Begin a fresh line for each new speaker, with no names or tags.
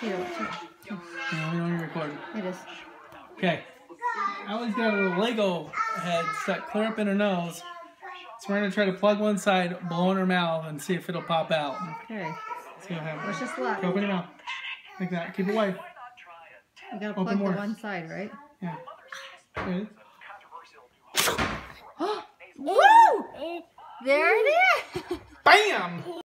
Here, watch it.
No, we don't even record.
It is.
Okay. Allie's got a little Lego head stuck clear up in her nose. So we're going to try to plug one side, blow in her mouth, and see if it'll pop out.
Okay.
See what happens.
Wish us luck.
Open your mouth. Like that. Keep it wide.
You gotta plug the one side, right?
Yeah. Good.
Woo! There it is!
Bam!